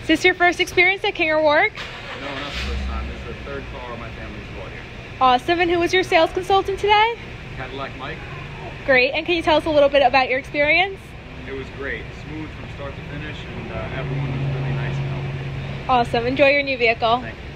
this your first experience at King ORourke? No, not the first time. This is the third car my family's bought here. Awesome. And who was your sales consultant today? Cadillac Mike. Great. And can you tell us a little bit about your experience? It was great. Smooth from start to finish, and everyone was really nice and helpful. Awesome. Enjoy your new vehicle. Thank you.